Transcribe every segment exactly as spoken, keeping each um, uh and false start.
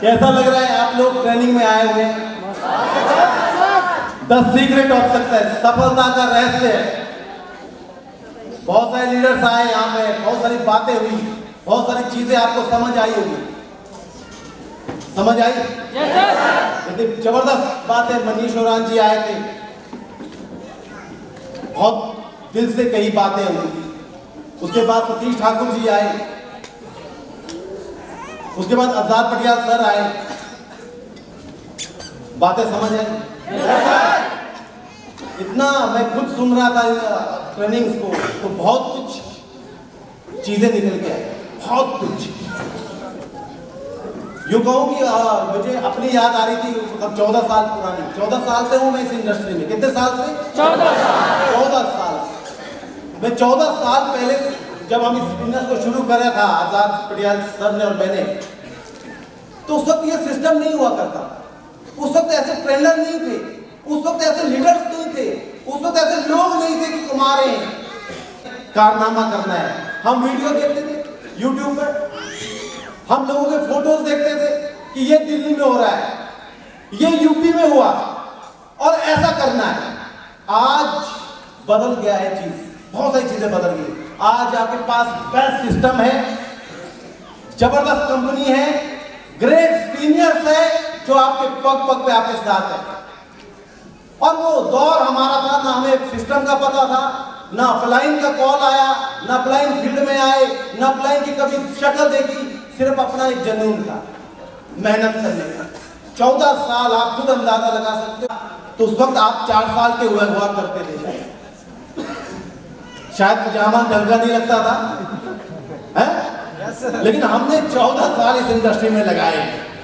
कैसा लग रहा है आप लोग ट्रेनिंग में आए हुए हैं? द सीक्रेट ऑफ सक्सेस, सफलता का रहस्य है। बहुत सारे लीडर्स आए यहाँ पे, बहुत सारी बातें हुई, बहुत सारी चीजें आपको समझ आई होगी। समझ आई? इतनी जबरदस्त बात है। मनीष ओरान जी आए थे, बहुत दिल से कई बातें हुई। उसके बाद सतीश ठाकुर जी आए, उसके बाद आजाद पटियाल सर आए, बातें समझ आई। इतना मैं खुद सुन रहा था ट्रेनिंग्स को, तो बहुत कुछ चीजें निकल के आई, बहुत कुछ। यूं कहूं कि आ, मुझे अपनी याद आ रही थी, मतलब चौदह साल पुरानी। चौदह साल से हूं मैं इस इंडस्ट्री में। कितने साल से? चौदह साल। चौदह साल। मैं चौदह साल पहले जब हम इस बिजनेस को शुरू करा था, आजाद पटियाल सर ने और मैंने, तो उस वक्त ये सिस्टम नहीं हुआ करता। उस वक्त ऐसे ट्रेनर नहीं थे, उस वक्त ऐसे लीडर्स नहीं थे, उस वक्त ऐसे लोग नहीं थे कि तुम्हारे कारनामा करना है। हम वीडियो देखते थे यूट्यूब पर, हम लोगों के फोटोज देखते थे कि ये दिल्ली में हो रहा है, ये यूपी में हुआ और ऐसा करना है। आज बदल गया है चीज, बहुत सारी चीजें बदल गई। आज आपके पास बेस्ट सिस्टम है, जबरदस्त कंपनी है, ग्रेट सीनियर्स है जो आपके पग पग पे आपके साथ है। और वो दौर हमारा था, ना हमें सिस्टम का पता था, ना अपलाइन का कॉल आया, ना अपलाइन फील्ड में आए, ना अपलाइन की कभी शक्ल देखी, सिर्फ अपना एक जुनून था, मेहनत करने का। चौदह साल आप खुद अंदाजा लगा सकते हो। तो उस वक्त आप चार साल के हुआ हुआ करते थे, शायद पजामा ढंगा नहीं लगता था, है? लेकिन हमने चौदह साल इस इंडस्ट्री में लगाए।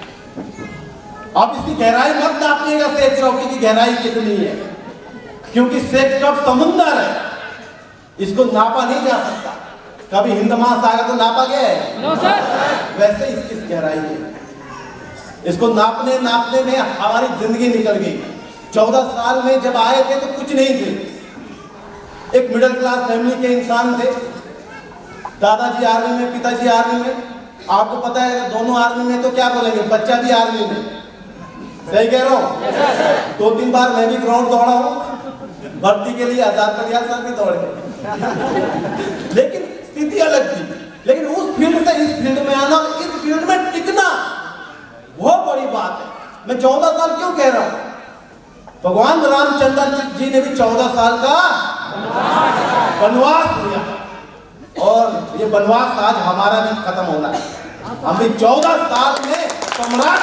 आप इसकी गहराई मत नापिएगा, सेठ चौकी की गहराई कितनी है, क्योंकि सेठ चौक समुंदर है, इसको नापा नहीं जा सकता। कभी हिंद महासागर को नापा गया है? No sir. वैसे इसकी गहराई है, इसको नापने नापने में हमारी जिंदगी निकल गई। चौदह साल में जब आए थे तो कुछ नहीं थे, एक मिडिल क्लास फैमिली के इंसान थे। दादाजी आर्मी में, पिताजी आर्मी में। आपको पता है दोनों आर्मी में, तो क्या बोलेंगे, बच्चा भी आर्मी में। सही कह रहा हूँ? दो तीन बार मैं भी ग्राउंड दौड़ा हूँ भर्ती के लिए, आजाद पटियाल सर भी दौड़े। लेकिन स्थिति अलग थी। लेकिन उस फील्ड से इस फील्ड में आना, इस फील्ड में टिकना बहुत बड़ी बात है। मैं चौदह साल क्यों कह रहा हूँ? भगवान रामचंद्र जी ने भी चौदह साल का वनवास लिया, और ये वनवास आज हमारा भी खत्म होना है। हम भी चौदह साल में सम्राट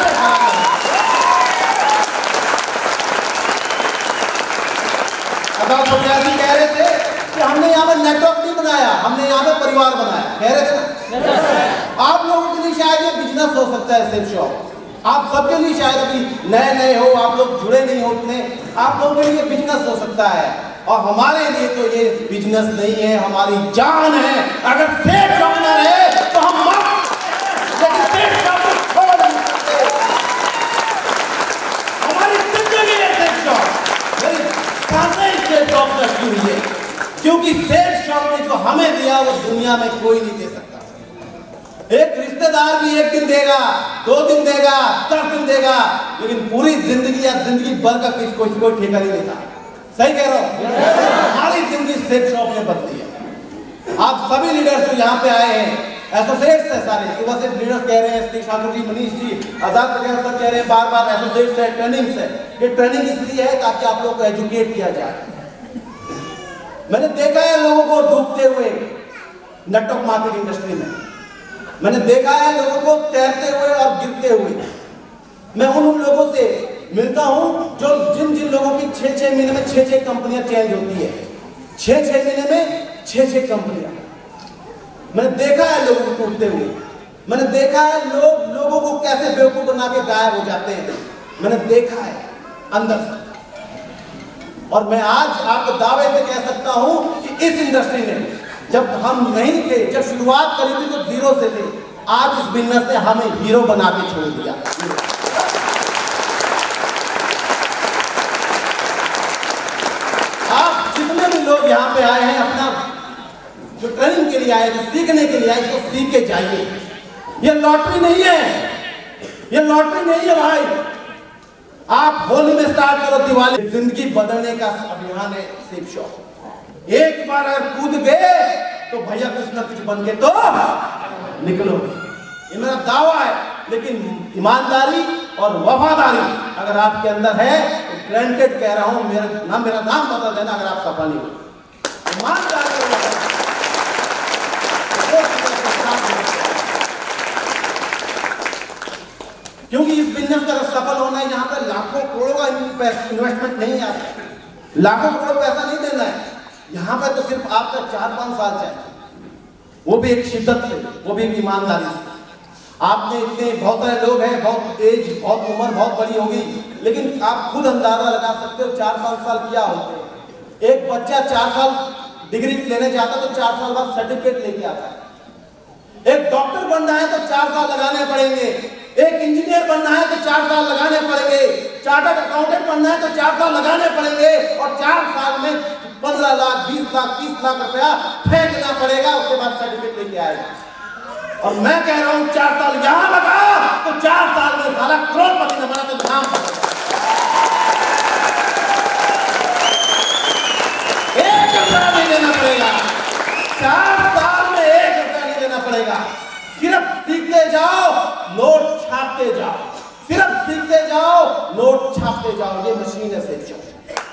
आजाद पटियाल जी कह रहे थे कि हमने यहाँ पे नेटवर्क नहीं बनाया, हमने यहाँ पे परिवार बनाया। कह रहे थे ना? आप लोगों के लिए शायद ये बिजनेस हो सकता है, सेल्फ शॉप। आप सबके लिए शायद अभी नए नए हो, आप लोग जुड़े नहीं हो उतने, आप लोगों के लिए बिजनेस हो सकता है। और हमारे लिए तो ये बिजनेस नहीं है, हमारी जान है। अगर सेठ शॉप ना रहे तो हम मर, लेकिन सेठ शॉप को छोड़ नहीं सकते। हमारी जिंदगी है सेठ शॉप, मेरी सांसें सेठ शॉप में रखी हुई है, क्योंकि सेठ शॉप ने जो हमें दिया वो दुनिया में कोई नहीं दे सकता। एक रिश्तेदार भी एक दिन देगा, दो दिन देगा, दस दिन देगा, लेकिन पूरी जिंदगी या जिंदगी भर का किसी कोई कोई ठेका नहीं देता। सही कह रहा हूँ? हमारी जिंदगी सेठ शॉप ने बदली है। आप सभी लीडर्स जो यहाँ पे आए हैं, एसोसिएट्स है सारे, सुबह से लीडर्स कह रहे हैं, सतीश ठाकुर जी, मनीष जी, आजाद पटियाल सर कह रहे हैं, बार बार एसोसिएट्स है, ट्रेनिंग्स है। ये ट्रेनिंग इसलिए है ताकि आप लोगों को एजुकेट किया जाए। मैंने देखा है लोगों को डूबते हुए नेटवर्क मार्केट इंडस्ट्री में, मैंने देखा है लोगों को तैरते हुए और गिरते हुए। मैं उन उन लोगों से मिलता हूं जो जिन जिन लोगों की छह छह महीने में छह छह कंपनियां चेंज होती है, छह छह महीने में छह छह कंपनियां। मैंने देखा है लोगों को टूटते हुए, मैंने देखा है लोग लोगों को कैसे बेवकूफ बना के गायब हो जाते हैं, मैंने देखा है अंदर से। और मैं आज आपको दावे से कह सकता हूं कि इस इंडस्ट्री में जब हम नहीं थे, जब शुरुआत करी थी तो जीरो से थे, आज इस बिजनेस ने हमें हीरो बना के छोड़ दिया। आप जितने भी लोग यहाँ पे आए हैं, अपना जो ट्रेनिंग के लिए आए, जो सीखने के लिए आए, इसको सीख के जाइए। ये लॉटरी नहीं है, ये लॉटरी नहीं है भाई। आप होली में स्टार्ट करो, दिवाली। जिंदगी बदलने का अभियान है सेफ शॉप। एक बार अगर कूद गए तो भैया कुछ ना कुछ बन के तो निकलो, ये मेरा दावा है। लेकिन ईमानदारी और वफादारी अगर आपके अंदर है तो ग्रांटेड कह रहा हूं, मेरा नाम मेरा नाम बदल देना अगर आप सफल नहीं हो। ईमानदारी क्योंकि इस बिजनेस का सफल होना है, यहाँ पर लाखों करोड़ों का इन्वेस्टमेंट नहीं आता, लाखों करोड़ पैसा नहीं देना है। यहाँ पर तो सिर्फ आपका चार पांच साल चाहिए, वो भी एक शिद्दत से, वो भी एक ईमानदारी से। आपने इतने बहुत सारे लोग हैं, बहुत एज, बहुत उम्र बहुत बड़ी होगी, लेकिन आप खुद अंदाजा लगा सकते हो चार पांच साल क्या होते हैं। एक बच्चा चार साल डिग्री लेने जाता तो चार साल बाद सर्टिफिकेट लेके आता है। एक डॉक्टर बनना है तो चार साल लगाने पड़ेंगे, एक इंजीनियर बनना है तो चार साल लगाने पड़ेंगे, चार्टर्ड अकाउंटेंट बनना है तो चार साल लगाने पड़ेंगे, और चार साल में पंद्रह लाख बीस लाख तीस लाख रुपया फेंकना पड़ेगा, उसके बाद सर्टिफिकेट लेके आएगा। और मैं कह रहा हूं चार साल यहां लगा तो चार साल में साला करोड़पति न बना तो नाम एक रुपया नहीं देना पड़ेगा, चार साल में एक रुपया नहीं देना पड़ेगा। सिर्फ सीखते जाओ, नोट छापते जाओ, सिर्फ सीखते जाओ, नोट छापते जाओ। ये मशीन है सेफ शॉप।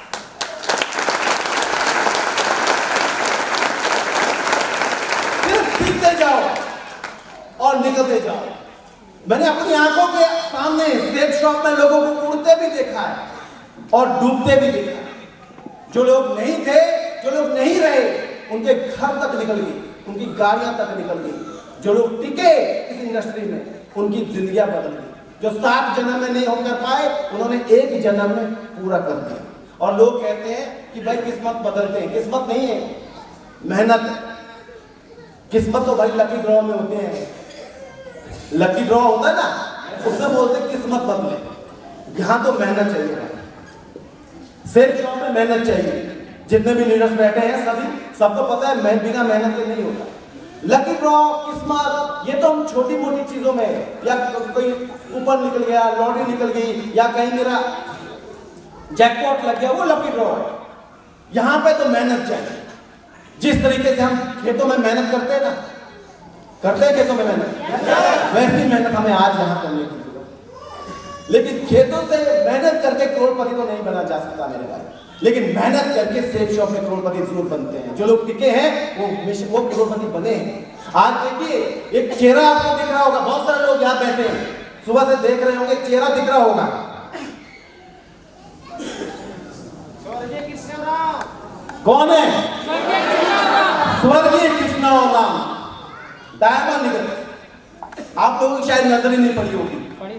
सिर्फ सीखते जाओ और निकलते जाओ। मैंने अपनी आंखों के सामने सेफ शॉप में लोगों को उड़ते भी देखा है और डूबते भी देखा है। जो लोग नहीं थे, जो लोग नहीं रहे, उनके घर तक निकल गई, उनकी गाड़ियां तक निकल गई। जो लोग टिके इस इंडस्ट्री में, उनकी जिंदगियां बदल गई। जो सात जन्म में नहीं होकर पाए, उन्होंने एक जन्म में पूरा कर दिया। और लोग कहते हैं कि भाई किस्मत बदलते हैं, किस्मत नहीं है, मेहनत है। किस्मत तो भाई लकी ड्रॉ में होते हैं, लकी ड्रॉ होता है ना, उसमें बोलते हैं किस्मत बदले। यहां तो मेहनत चाहिए, सेफ शॉप में मेहनत चाहिए। जितने भी लीडर्स बैठे हैं सभी सबको पता है मैं बिना मेहनत के नहीं होता। लकी ड्रॉ, किस्मत, ये तो हम छोटी मोटी चीजों में, या कोई ऊपर निकल गया, लॉटरी निकल गई, या कहीं मेरा जैकपॉट लग गया, वो लकी ड्रॉ है। यहां पे तो मेहनत चाहिए। जिस तरीके से हम खेतों में मेहनत करते हैं ना, करते हैं खेतों में मेहनत, वैसी मेहनत हमें आज यहां करने की जरूरत। लेकिन खेतों से मेहनत करके करोड़पति तो नहीं बना जा सकता मेरे भाई, लेकिन मेहनत करके सेफ शॉप में करोड़पति जरूर बनते हैं। जो लोग टिके हैं वो वो करोड़पति बने हैं। आज देखिए एक चेहरा आपको दिख रहा होगा, बहुत सारे लोग यहाँ बैठे हैं, सुबह से देख रहे होंगे, चेहरा दिख रहा होगा। कौन है? स्वर्गीय कृष्णराव राम, डायमंड निकल। आप लोगों की शायद नजर ही नहीं पड़ी होगी।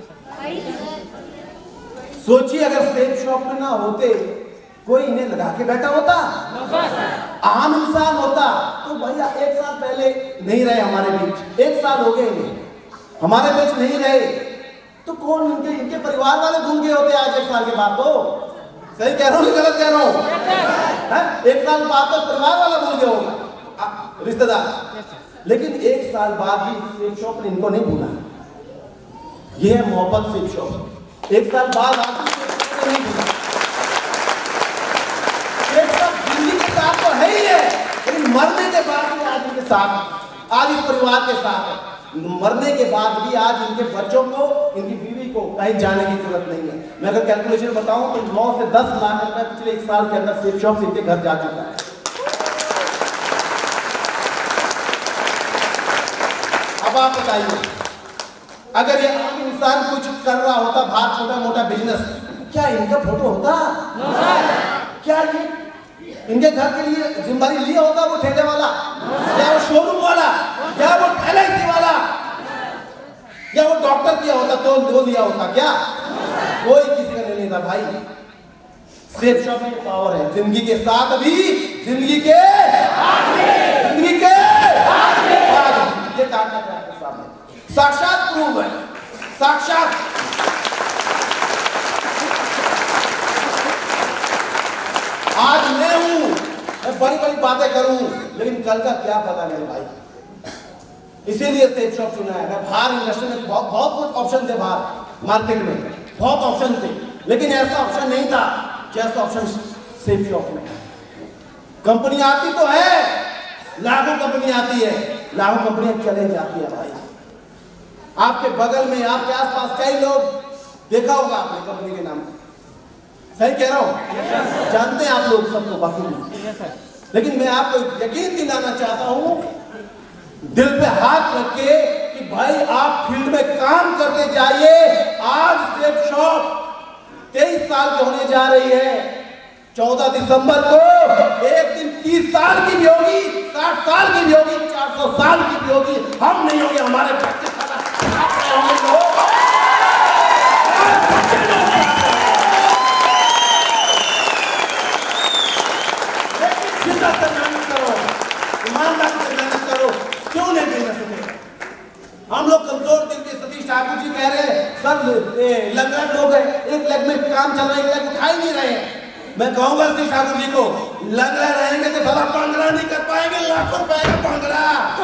सोचिए अगर सेफ शॉप में ना होते, कोई इन्हें लगा के बैठा होता, आम इंसान होता, तो भैया एक साल पहले नहीं रहे हमारे बीच, एक साल हो गए इन्हें हमारे बीच नहीं रहे, तो कौन इनके इनके परिवार वाले भूल गए होते आज एक साल के बाद। तो सही कह रहा हूँ, गलत कह रहा हूँ? एक साल बाद तो परिवार वाला भूल गया होगा, रिश्तेदार। लेकिन एक साल बाद भी सेफ शॉप ने इनको नहीं भूला। यह है मोहब्बत सेफ शॉप। एक साल बाद आप नहीं भूला। जिंदगी के साथ तो है ही है, लेकिन मरने के बाद भी आज इनके साथ, आज इस परिवार के साथ है। मरने के बाद भी आज इनके बच्चों को, इनकी बीवी को कहीं जाने की जरूरत नहीं है। मैं अगर कैलकुलेशन बताऊं तो नौ से दस लाख रुपए पिछले एक साल के अंदर सेफ शॉप से इनके घर जा चुका है। अब आप बताइए, अगर ये आम इंसान कुछ कर रहा होता, बाहर छोटा मोटा बिजनेस, क्या इनका फोटो होता? क्या ये इनके घर के लिए जिम्मेदारी लिया होता वो ठेले वाला, या वो शोरूम वाला, या वो एल आई सी वाला, या वो डॉक्टर किया होता तो वो लिया होता? क्या कोई किसी का नहीं लेता भाई। सेफ शॉप में पावर है, जिंदगी के साथ भी, जिंदगी के जिंदगी के बाद ये काटना आपके सामने साक्षात प्रूव है, साक्षात। आज मैं हूं, मैं बड़ी बड़ी बातें करूं, लेकिन कल का क्या पता मेरे भाई। इसीलिए सेफ शॉप चुना है। मैं बाहर इंडस्ट्री में बहुत बहुत कुछ ऑप्शन थे बाहर, मार्केट में, बहुत ऑप्शन थे, लेकिन ऐसा ऑप्शन नहीं था जैसा ऑप्शन सेफ शॉप में। कंपनी आती तो है, लाखों कंपनी आती है, लाखों कंपनियां चले जाती है भाई। आपके बगल में, आपके आसपास कई लोग देखा होगा आपने कंपनी के नाम, सही कह रहा हूं, जानते हैं आप लोग सबको बाकी नहीं। लेकिन मैं आपको यकीन दिलाना चाहता हूं, दिल पे हाथ रख के, कि भाई आप फील्ड में काम करते जाइए। आज सेफ शॉप तेईस साल की होने जा रही है, चौदह दिसंबर को एक दिन तीस साल की भी होगी, साठ साल की भी होगी, चार सौ साल की भी होगी। हम नहीं होंगे, हमारे बच्चे शिद्दत से मेहनत करो, ईमानदारी से मेहनत करो, क्यों नहीं मेहनत करें? हम लोग कमजोर दिल के सतीश ठाकुर जी कह रहे हैं, सर लंगड़ा लोग है, एक लेग में काम चल रहा है, एक लेग उठा ही नहीं रहे हैं। मैं कहूंगा सतीश ठाकुर जी को, लंगड़ा रहेंगे तो साला पंगड़ा नहीं कर पाएंगे, लाखों रुपए का पंगड़ा।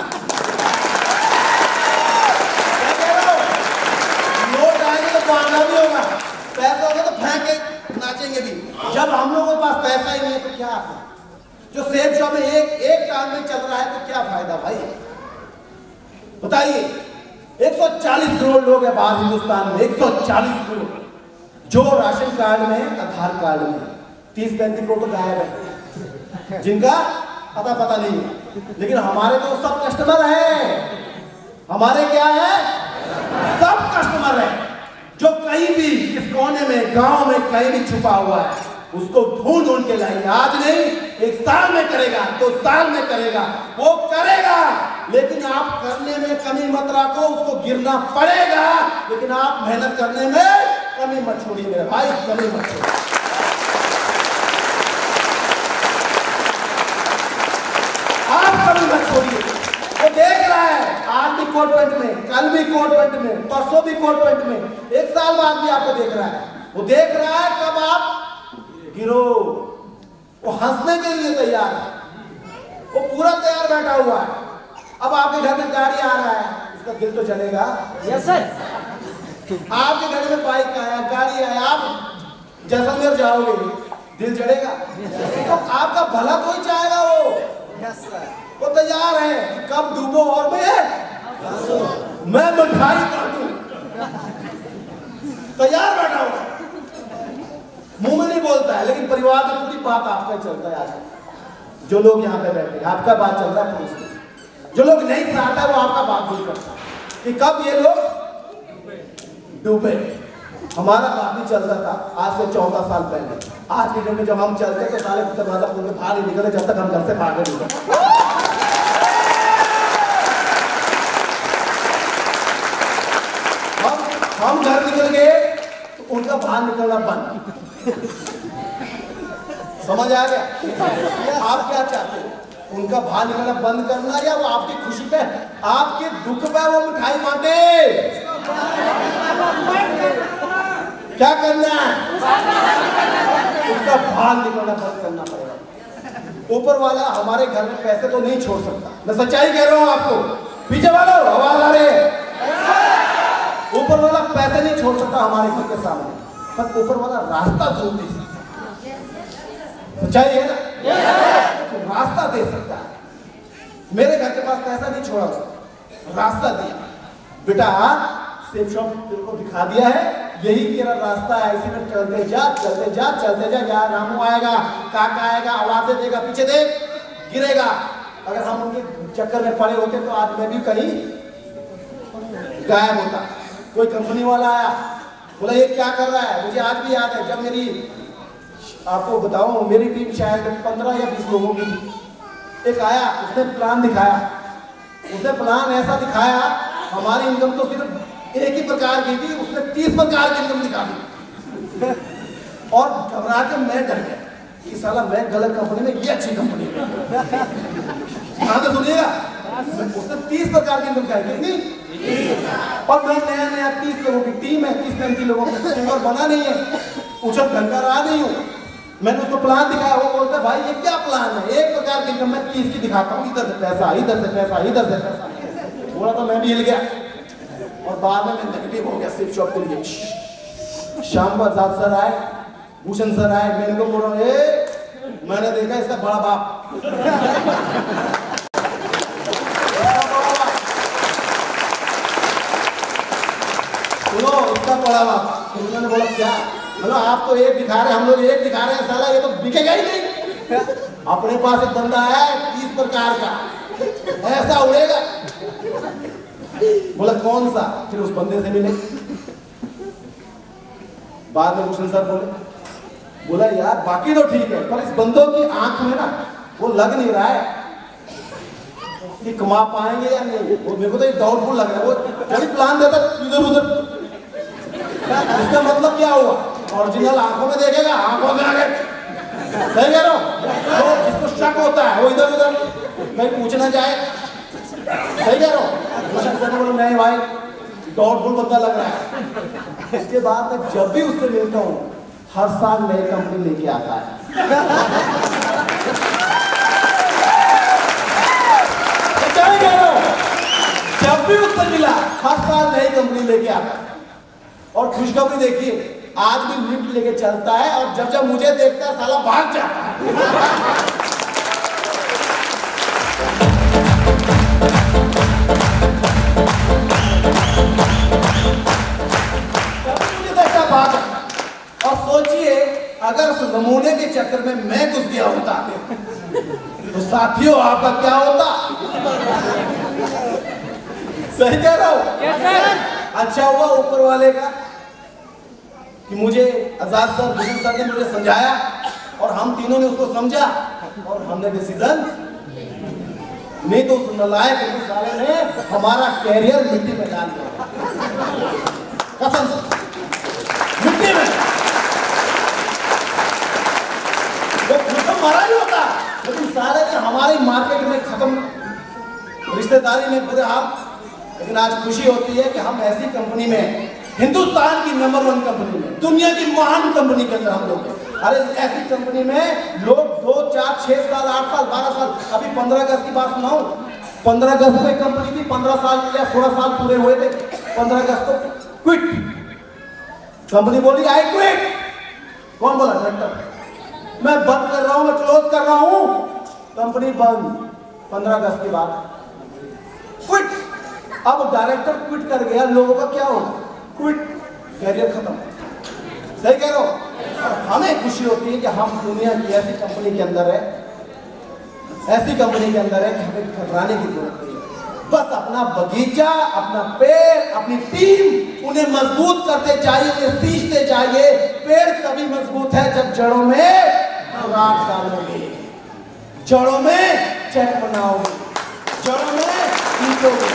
नोट आएंगे तो पंगड़ा भी होगा, पैसा होगा तो फेंक के नाचेंगे भी। जब हम लोगों के पास पैसा ही नहीं है तो क्या है? जो सेफ शॉप में एक एक काम में चल रहा है तो क्या फायदा भाई? बताइए, एक सौ चालीस करोड़ लोग हैं बाहर हिंदुस्तान में, एक सौ चालीस करोड़, जो राशन कार्ड में, आधार कार्ड में तीस पैंतीस करोड़ तो गायब है, जिनका पता पता नहीं है। लेकिन हमारे तो सब कस्टमर हैं, हमारे क्या है, सब कस्टमर है। जो कहीं भी इस कोने में, गांव में कहीं भी छुपा हुआ है, उसको ढूंढ ढूंढ के लाएंगे। आज नहीं, एक साल में करेगा, दो साल में करेगा, वो करेगा। लेकिन आप करने में कमी मत रखो, उसको गिरना पड़ेगा, लेकिन आप मेहनत करने में कमी मत छोड़िए मेरे भाई, कमी मत छोड़िए। आप कमी मत छोड़िए। वो देख रहा है, आज भी कोट पैंट में, कल भी कोट पैंट में, परसों भी कोट पैंट में, एक साल बाद भी आपको देख रहा है। वो देख रहा है कब आप गिरो, वो हंसने के लिए तैयार है, वो पूरा तैयार बैठा हुआ है। अब आपके घर में गाड़ी आ रहा है, उसका दिल तो चलेगा। Yes sir. आपके घर में बाइक आया, गाड़ी आया, आप जैसलमेर जाओगे, दिल चलेगा। तो आपका भला कोई चाहेगा, वो यस सर, वो तैयार है कि कब डूबो और मैं मैं मिठाई बांटूं, तैयार बैठा हुआ, मुंह में नहीं बोलता है, लेकिन परिवार में पूरी बात आपका चलता है। आज जो लोग यहाँ पे बैठे हैं, आपका बात चल रहा है पुलिस में। जो लोग नहीं चाहता वो आपका बात नहीं करता कि कब ये लोग डूबे। हमारा बात नहीं चल रहा था आज से चौदह साल पहले। आज के दिन में जब हम चलते तो सारे दरवाजा खोल के बाहर नहीं निकले, जब तक हम घर से भागे नहीं निकले। हम हम घर निकल गए तो उनका बाहर निकलना बंद। समझ आ गया? आप क्या चाहते हो, उनका बाहर निकलना बंद करना, या वो आपकी खुशी पे, आपके दुख पे वो मिठाई बांटे? क्या करना है? उसका बाहर निकलना बंद करना पड़ेगा। ऊपर वाला हमारे घर में पैसे तो नहीं छोड़ सकता, मैं सच्चाई कह रहा हूं आपको। पीछे वालों आवाज आ रही है, ऊपर वाला पैसे नहीं छोड़ सकता हमारे घर के सामने, पर ऊपर वाला रास्ता जरूर दे सकता है। सच्चाई है ना? तो रास्ता दे सकता है। मेरे घर के पास पैसा नहीं छोड़ा, रास्ता दिया, बेटा सेफ शॉप तेरे को दिखा दिया है, यही तेरा रास्ता है, इसी में चलते जा चलते जा चलते जा। यहाँ रामू आएगा, काका आएगा, आवाजें देगा, पीछे देख, गिरेगा। अगर हम उनके चक्कर में पड़े होते तो आज मैं भी कहीं गायब होता। कोई कंपनी वाला आया, बोला ये क्या कर रहा है? मुझे आज भी याद है, जब मेरी, आपको बताऊं, मेरी टीम शायद पंद्रह या बीस लोगों की थी। एक आया, उसने प्लान दिखाया, उसने प्लान ऐसा दिखाया, हमारी इनकम तो सिर्फ एक ही प्रकार की थी, उसने तीस प्रकार की इनकम दिखा दी। और घबरा के मैं डर गया कि साला मैं गलत कंपनी में, ये अच्छी कंपनी में। ध्यान से सुनिएगा, उसने तीस प्रकार की इनकम दिखाई, कितनी? और मैं नया नया तीस लोगों की टीम है, तीस पैंतीस लोगों का बना नहीं है, उछल ढंका रहा नहीं हूँ। मैंने उसको प्लान दिखाया, वो बोलता है भाई ये क्या प्लान है? एक प्रकार की इनकम मैं तीस की दिखाता हूँ, इधर से पैसा, इधर से पैसा, इधर से पैसा। थोड़ा तो मैं भी हिल गया। और बाद में मैं नेगेटिव हो गया सेफ शॉप के लिए। शाम को आजाद सर आए, भूषण सर आए, मैं इनको बोल रहा हूँ, ए मैंने देखा इसका बड़ा बाप, सुनो इसका बड़ा बाप। तो उन्होंने बोला क्या? मतलब आप तो एक दिखा रहे, हम लोग एक दिखा रहे हैं, साला ये तो बिकेगा ही नहीं। अपने पास एक बंदा है तीस प्रकार का, ऐसा उड़ेगा। बोला कौन सा? फिर उस बंदे से मिले। बाद में भूषण सर बोले, बोला यार बाकी तो ठीक है, पर इस बंदों की आंख में ना वो लग नहीं रहा है कि कमा पाएंगे या नहीं। वो मेरे को तो ये डाउटफुल लग रहा है। वो जब प्लान देता इधर उधर, इसका मतलब क्या हुआ? ओरिजिनल आंखों में देखेगा, आंखों में आगे। सही कह रहा हूं? तो जिसको शक होता है वो इधर उधर कहीं पूछना जाए। सही कह रहा हूं? भूषण सर ने बोला नहीं भाई डाउटफुल बंदा लग रहा है। इसके बाद मैं जब भी उससे मिलता हूँ हर साल नई कंपनी लेके आता है। जब भी उससे मिला हर साल नई कंपनी लेके आता है। और खुशखबरी देखिए, आज भी लिफ्ट लेके चलता है और जब जब मुझे देखता है साला भाग जाता है। मुझे देखता भाग। और सोचिए अगर उस नमूने के चक्कर में मैं घुस गया होता तो साथियों आपका क्या होता? सही कह रहा हूं? अच्छा हुआ ऊपर वाले का कि मुझे आजाद सर, भूषण सर ने मुझे समझाया और हम तीनों ने उसको समझा और हमने डिसीजन। नहीं तो उस नालायक साले ने हमारा कैरियर मिट्टी में डाल दिया, कसम से मिट्टी में। वो मारा नहीं होता, लेकिन साले ने हमारी मार्केट में खत्म, रिश्तेदारी में पूरे हाथ। लेकिन आज खुशी होती है कि हम ऐसी कंपनी में, हिंदुस्तान की नंबर वन कंपनी में, दुनिया की महान कंपनी के अंदर हम लोग हैं। अरे ऐसी कंपनी में लोग दो चार छह साल आठ साल बारह साल, अभी पंद्रह अगस्त की बात सुनाऊं, पंद्रह अगस्त में कंपनी थी, पंद्रह साल या सोलह साल पूरे हुए थे। पंद्रह अगस्त को क्विट, कंपनी बोली आई क्विट। कौन बोला? डायरेक्टर। मैं बंद कर रहा हूं, मैं क्लोज कर रहा हूं, कंपनी बंद। पंद्रह अगस्त के बाद क्विट। अब डायरेक्टर क्विट कर गया, लोगों का क्या होगा? क्विट, कैरियर खत्म। सही कह रहा हूं? हमें खुशी होती है कि हम दुनिया की ऐसी कंपनी के अंदर है, ऐसी कंपनी के अंदर है कि हमें घबराने की जरूरत नहीं है। बस अपना बगीचा, अपना पेड़, अपनी टीम, उन्हें मजबूत करते जाइए, उन्हें सींचते जाइए। पेड़ तभी मजबूत है जब जड़ों में राख डालोगे, जड़ों में चेक बनाओगे, जड़ों में सींचोगे।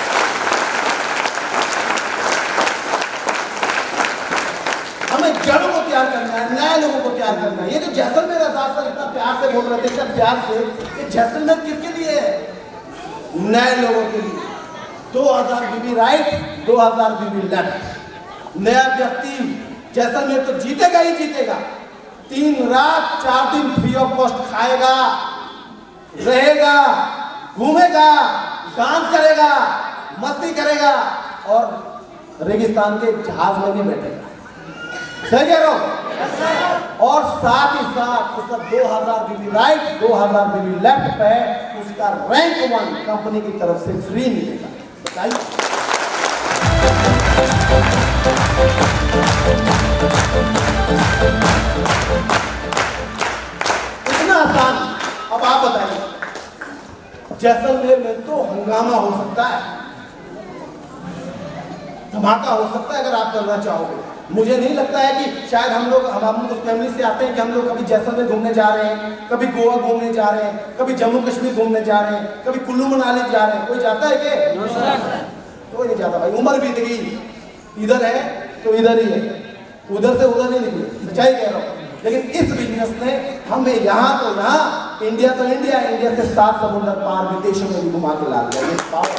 हमें जड़ों को तैयार करना है, नए लोगों को तैयार करना है। ये जो जैसलमेर आजाद सर इतना प्यार से बोल रहे थे, इतना प्यार से, ये जैसलमेर किसके लिए है? नए लोगों के लिए। दो हजार बीबी राइट, दो हजार बीबी लेफ्ट। नया व्यक्ति जैसलमेर तो जीतेगा ही जीतेगा। तीन रात चार दिन फ्री ऑफ कॉस्ट खाएगा, रहेगा, घूमेगा, डांस करेगा, मस्ती करेगा और रेगिस्तान के जहाज में भी बैठेगा। सही कह रहा हूं? और साथ ही साथ उसका दो हजार बीबी राइट, दो हजार बीबी लेफ्ट पे उसका रैंक वन कंपनी की तरफ से फ्री मिलेगा। बताइए इतना आसान। अब आप बताइए, जैसलमेर में तो हंगामा हो सकता है, धमाका हो सकता है अगर आप करना चाहोगे। मुझे नहीं लगता है कि शायद हम लोग, हम हम लोग फैमिली से आते हैं कि हम लोग कभी जैसलमेर घूमने जा रहे हैं, कभी गोवा घूमने जा रहे हैं, कभी जम्मू कश्मीर घूमने जा रहे हैं, कभी कुल्लू मनाली जा रहे हैं। कोई जाता है क्या? कोई नहीं जाता भाई। उम्र बीत गई, इधर है तो इधर ही है, उधर से उधर नहीं निकले। सच्चाई कह रहा हूँ। लेकिन इस बिजनेस ने हमें यहाँ तो यहाँ, इंडिया तो इंडिया, इंडिया से सात समुद्र पार विदेशों में भी घुमा के ला दिया।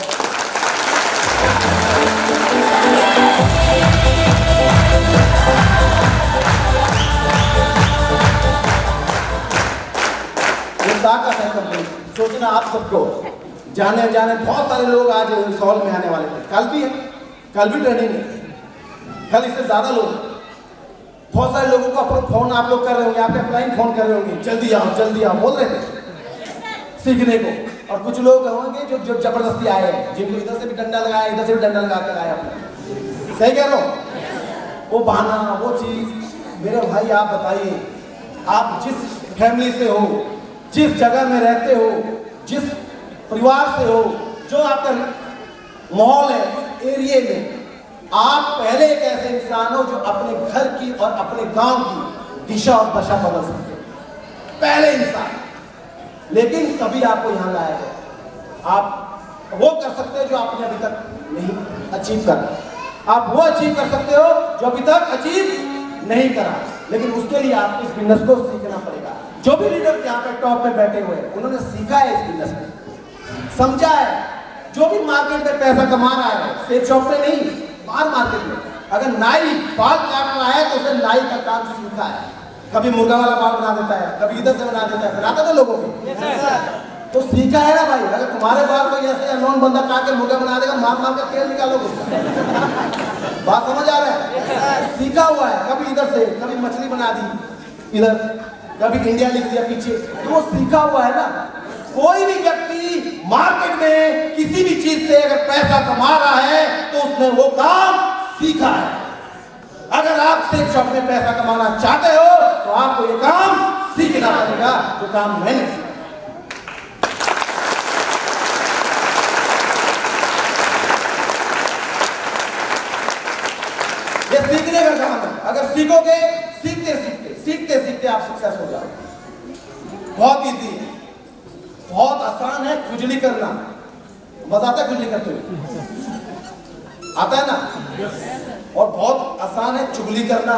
ताकत है कंपनी। सोचना आप सबको, जाने जाने बहुत सारे लोग आज सॉल में आने वाले थे, कल भी है, कल भी ट्रेनिंग है, कल इससे ज्यादा लोग, बहुत सारे लोगों को अपना फोन आप लोग कर रहे होंगे, आपके अपलाइन फोन कर रहे होंगे, जल्दी आओ जल्दी आओ बोल रहे थे सीखने को। और कुछ लोग होंगे जो जो जबरदस्ती आए हैं, जिनको इधर से भी डंडा लगाया, इधर से भी डंडा लगा कर आए अपना। सही कह रहे हो? वो बहाना, वो चीज। मेरे भाई आप बताइए, आप जिस फैमिली से हो, जिस जगह में रहते हो, जिस परिवार से हो, जो आपका माहौल है उस एरिए में, आप पहले एक ऐसे इंसान हो जो अपने घर की और अपने गांव की दिशा और दशा बदल सकते हो, पहले इंसान। लेकिन कभी आपको यहां लाया गया, आप वो कर सकते हो जो आपने अभी तक नहीं अचीव करा, आप वो अचीव कर सकते हो जो अभी तक अचीव नहीं करा। लेकिन उसके लिए आपको इस बिजनेस को सीखना पड़ेगा। जो भी लीडर यहाँ पे टॉप में बैठे हुए हैं, उन्होंने सीखा है इस बिजनेस में, समझा है। जो भी मार्केट में पैसा कमा रहा है, सेल शॉप पे नहीं, बाहर मार्केट में, अगर नाई बाल काट रहा है तो उसने नाई का काम सीखा है। कभी मुर्गा वाला बाल बना देता है, कभी इधर से बना देता है, बनाता तो लोगों के तो सीखा है ना भाई। अगर तुम्हारे बाल को ऐसे अननोन बंदा काट के मुर्गा बना देगा, मार मार के तेल निकालोगे उसका। बात समझ आ रहा है? सीखा हुआ है, कभी इधर से, कभी मछली बना दी इधर, कभी इंडिया लिख दिया पीछे, तो वो सीखा हुआ है ना। कोई भी व्यक्ति मार्केट में किसी भी चीज से अगर पैसा कमा रहा है तो उसने वो काम सीखा है। अगर आप सेक्स शॉप में पैसा कमाना चाहते हो तो आपको ये काम सीखना पड़ेगा, जो काम मैंने सीखा। ये सीखने का काम है। अगर सीखोगे, सीखते सीखते सीखते सीखते आप सक्सेस हो जाओगे। बहुत इजी है, बहुत आसान है खुजली करना। मजा आता है खुजली करते हुए? आता है ना? और बहुत आसान है चुगली करना।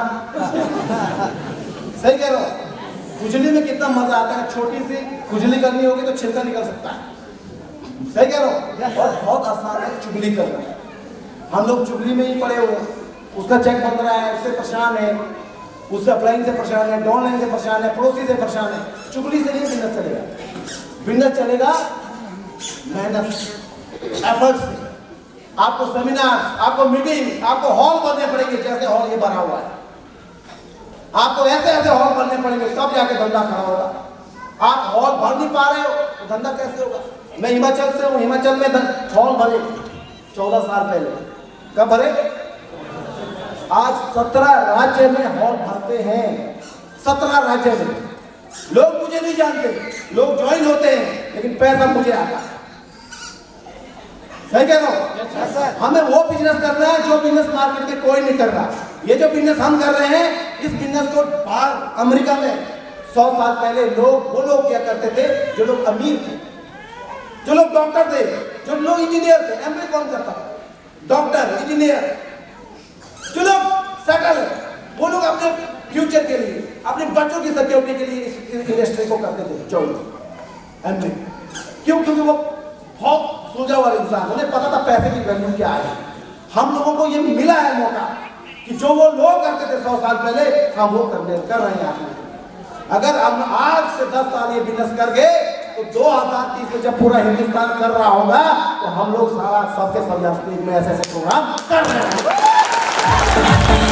सही कह रहा हूं? खुजली में कितना मजा आता है। छोटी सी खुजली करनी होगी तो छिलका निकल सकता है। सही कह रहा हूं? और बहुत आसान है चुगली करना। हम लोग चुगली में ही पड़े हुए हैं। उसका चेक बन रहा है, उससे परेशान है, उससे अपलाइन से परेशान है, डाउनलाइन से परेशान है, पड़ोसी से परेशान है। चुगली से नहीं बिजनेस चलेगा। बिजनेस चलेगा मेहनत से, एफर्ट से। आपको सेमिनार, आपको मीटिंग, आपको हॉल बनने पड़ेंगे। जैसे हॉल ये बना हुआ है, आपको ऐसे ऐसे हॉल बनने पड़ेंगे, तब जाके धंधा खड़ा होगा। आप हॉल भर नहीं पा रहे हो तो धंधा कैसे होगा? मैं हिमाचल से हूँ, हिमाचल में हॉल भरे चौदह साल पहले। कब भरे? आज सत्रह राज्य में हॉल भरते हैं। सत्रह राज्य में लोग मुझे नहीं जानते, लोग ज्वाइन होते हैं, लेकिन पैसा मुझे आता है। सही कह रहा हूं? हमें वो बिजनेस करना है जो बिजनेस मार्केट में कोई नहीं कर रहा। ये जो बिजनेस हम कर रहे हैं, इस बिजनेस को बाहर अमेरिका में सौ साल पहले लोग वो लोग क्या करते थे जो लोग अमीर थे, जो लोग डॉक्टर थे, जो लोग इंजीनियर थे। एमबीए कौन करता था? Doctor, engineer. जो लोग सेटल है, वो लोग अपने फ्यूचर के लिए, अपने बच्चों की सिक्योरिटी के लिए इस इंडस्ट्री को करते थे। चौबीस एमबीए क्यों? क्योंकि वो बहुत सूझा हुआ इंसान, उन्हें पता था पैसे की वैल्यू क्या है। हम लोगों को ये मिला है मौका कि जो वो लोग करते थे सौ साल पहले, हम वो करने कर रहे हैं आज। अगर हम आज से दस साल ये बिजनेस कर गए तो दो हजार तीस में जब पूरा हिंदुस्तान कर रहा होगा तो हम लोग सारा सबके सब में ऐसे ऐसे प्रोग्राम कर रहे हैं।